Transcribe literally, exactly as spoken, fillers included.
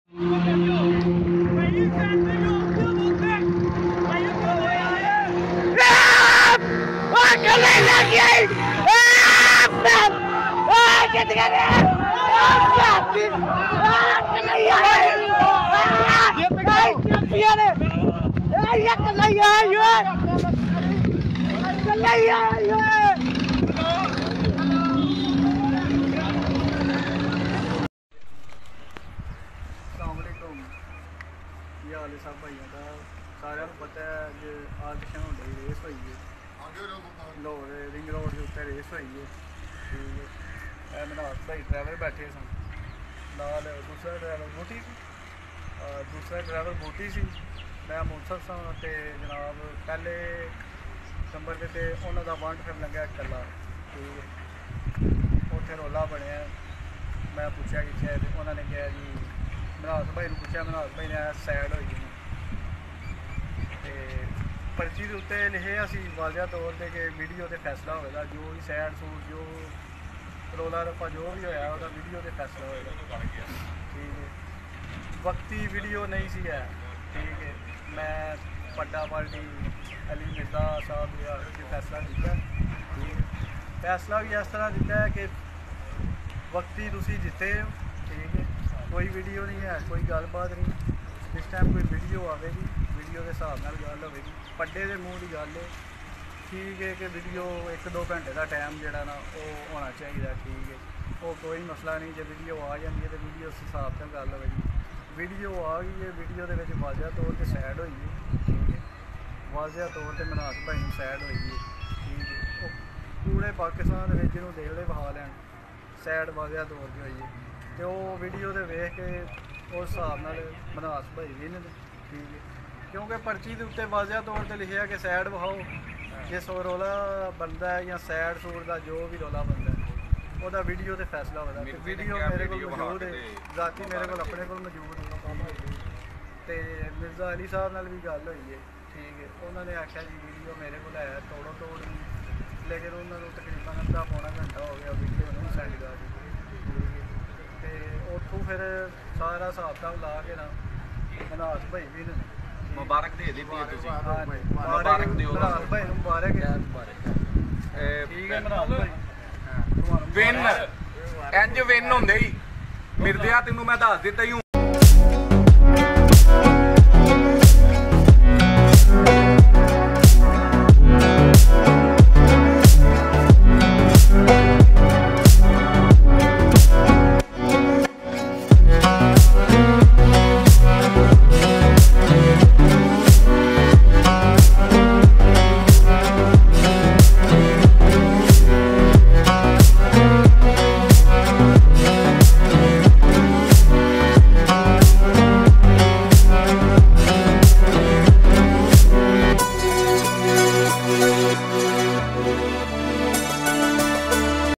सब भाइयों का सारे पता है जो आज होने रेस हुई है लाहौर रिंग रोड के उत्ते रेस हुई है ठीक है मनास भाई ड्राइवर बैठे सन नाल दूसरा ड्राइवर बूटी सी दूसरा ड्राइवर बूटी सी मैं मूसर सा ते जनाब पहले नंबर पर उन्हों का वंड फिर लंघिया कला ठीक है उत्थे रौला बनया मैं पूछा कि उन्होंने कहा जी मनास भाई ने पूछा मनास भाई ने सैड हो गई पर्ची के उत्ते लिखे असी वाजिया तौर पर कि वीडियो से फैसला होगा जो भी सैड सूट जो रौला रप्पा जो भी होया वह वीडियो से फैसला होगा ठीक है वक्ती वीडियो नहीं सी है ठीक है मैं पड्डा पार्टी अली मिर्जा साहब ने फैसला दिता ठीक है फैसला भी इस तरह दिता है कि वक्ती तुसी जिते हो ठीक है कोई वीडियो नहीं है कोई गलबात नहीं इस टाइम कोई वीडियो आएगी वीडियो के हिसाब नाल गल होगी पड्डे के मूँह की गल है ठीक है कि वीडियो एक दो घंटे का टाइम जोड़ा ना वो होना चाहिए ठीक है वो कोई मसला नहीं जो वीडियो आ जाती है तो वीडियो उस हिसाब से गल होगी वीडियो आ गई है वीडियो के वाजिया तौर पर सैड हुई है ठीक है वाजिया तौर पर मनास भाई सैड हुई है ठीक है वो पूरे पाकिस्तान के देखते बहा लैन सैड वाजिया तौर पर हुई है तो वो वीडियो के वेख के उस हिसाब नाल मनास भाई भी ने ठीक है क्योंकि पर्ची के उत्ते वाजिया तौर पर लिखा कि सैड वहाओ जिस रौला बनता है या सैड सूट का जो भी रौला बनता है वह वीडियो से फैसला होता है वीडियो मेरे को मौजूद है जाती मेरे को अपने को मौजूद है तो मिर्जा अली साहब नाल भी गल हुई है ठीक है उन्होंने आख्या जी वीडियो मेरे को है तोड़ो तोड़ लेकिन उन्होंने तकरीबन अद्धा पौना घंटा हो गया वीडियो नहीं सेंड कर दी तो उतों फिर सारा हिसाब किताब ला के ना मनास भाई भी ने मुबारक दे दी मुबारक मनास भाई मुबारक है ठीक है मनास भाई विन इंज विन होंदे ही मिर्जिया तेनू मैं दस दिता ही